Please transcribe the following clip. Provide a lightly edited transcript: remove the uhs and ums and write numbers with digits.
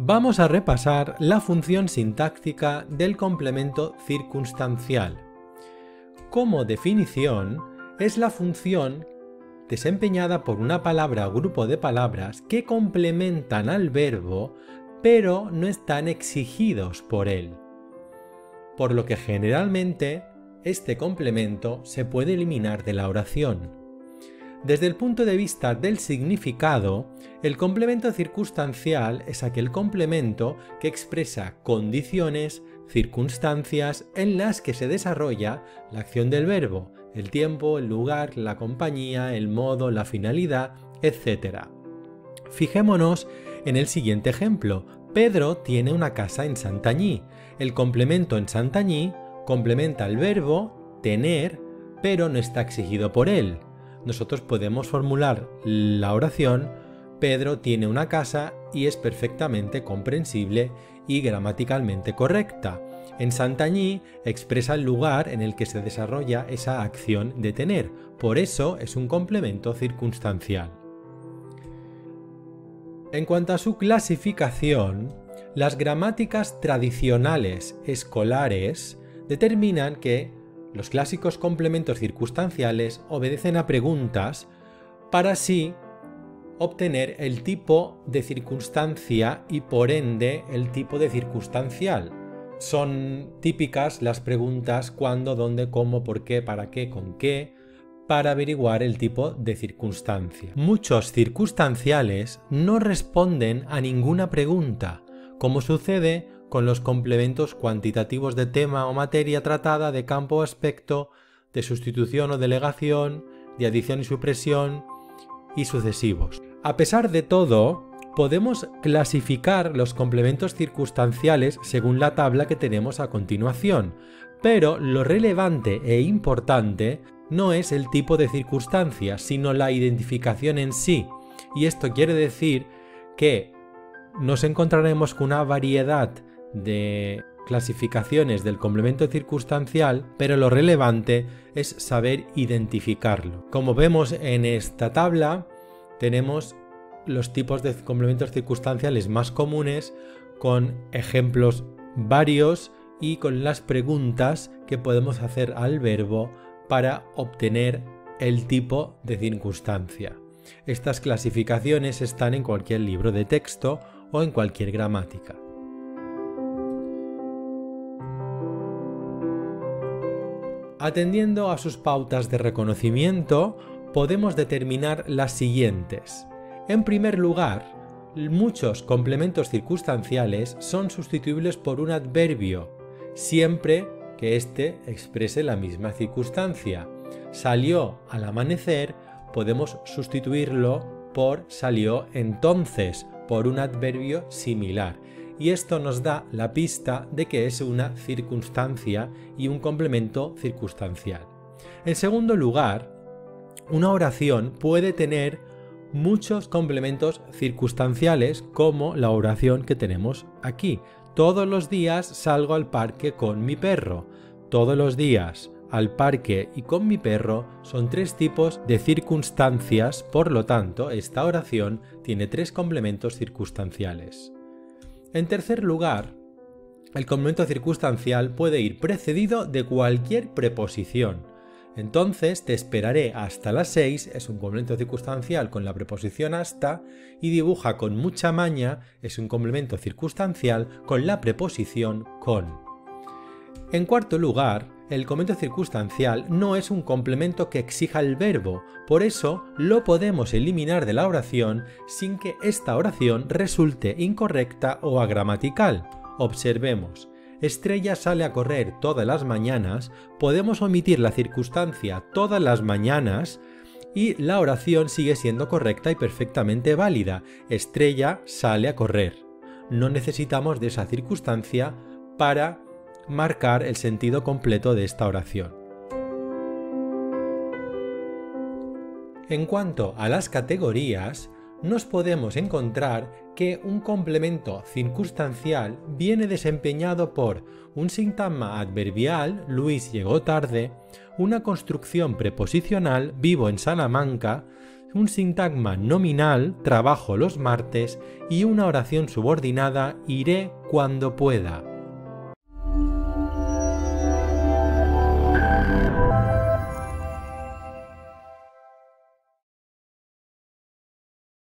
Vamos a repasar la función sintáctica del complemento circunstancial. Como definición, es la función desempeñada por una palabra o grupo de palabras que complementan al verbo, pero no están exigidos por él. Por lo que generalmente este complemento se puede eliminar de la oración. Desde el punto de vista del significado, el complemento circunstancial es aquel complemento que expresa condiciones, circunstancias en las que se desarrolla la acción del verbo, el tiempo, el lugar, la compañía, el modo, la finalidad, etc. Fijémonos en el siguiente ejemplo. Pedro tiene una casa en Santanyí. El complemento en Santanyí complementa el verbo tener, pero no está exigido por él. Nosotros podemos formular la oración Pedro tiene una casa y es perfectamente comprensible y gramaticalmente correcta. En Santanyí expresa el lugar en el que se desarrolla esa acción de tener, por eso es un complemento circunstancial. En cuanto a su clasificación, las gramáticas tradicionales escolares determinan que los clásicos complementos circunstanciales obedecen a preguntas para así obtener el tipo de circunstancia y por ende el tipo de circunstancial. Son típicas las preguntas cuándo, dónde, cómo, por qué, para qué, con qué, para averiguar el tipo de circunstancia. Muchos circunstanciales no responden a ninguna pregunta, como sucede con los complementos cuantitativos de tema o materia tratada, de campo o aspecto, de sustitución o delegación, de adición y supresión y sucesivos. A pesar de todo, podemos clasificar los complementos circunstanciales según la tabla que tenemos a continuación, pero lo relevante e importante no es el tipo de circunstancia, sino la identificación en sí, y esto quiere decir que nos encontraremos con una variedad de clasificaciones del complemento circunstancial, pero lo relevante es saber identificarlo. Como vemos en esta tabla, tenemos los tipos de complementos circunstanciales más comunes con ejemplos varios y con las preguntas que podemos hacer al verbo para obtener el tipo de circunstancia. Estas clasificaciones están en cualquier libro de texto o en cualquier gramática. Atendiendo a sus pautas de reconocimiento, podemos determinar las siguientes. En primer lugar, muchos complementos circunstanciales son sustituibles por un adverbio, siempre que éste exprese la misma circunstancia. Salió al amanecer, podemos sustituirlo por salió entonces, por un adverbio similar. Y esto nos da la pista de que es una circunstancia y un complemento circunstancial. En segundo lugar, una oración puede tener muchos complementos circunstanciales, como la oración que tenemos aquí. Todos los días salgo al parque con mi perro. Todos los días al parque y con mi perro son tres tipos de circunstancias, por lo tanto, esta oración tiene tres complementos circunstanciales. En tercer lugar, el complemento circunstancial puede ir precedido de cualquier preposición. Entonces, te esperaré hasta las 6 es un complemento circunstancial con la preposición hasta, y dibuja con mucha maña es un complemento circunstancial con la preposición con. En cuarto lugar, el complemento circunstancial no es un complemento que exija el verbo, por eso lo podemos eliminar de la oración sin que esta oración resulte incorrecta o agramatical. Observemos. Estrella sale a correr todas las mañanas, podemos omitir la circunstancia todas las mañanas y la oración sigue siendo correcta y perfectamente válida. Estrella sale a correr. No necesitamos de esa circunstancia para marcar el sentido completo de esta oración. En cuanto a las categorías, nos podemos encontrar que un complemento circunstancial viene desempeñado por un sintagma adverbial, Luis llegó tarde, una construcción preposicional, vivo en Salamanca, un sintagma nominal, trabajo los martes, y una oración subordinada, iré cuando pueda.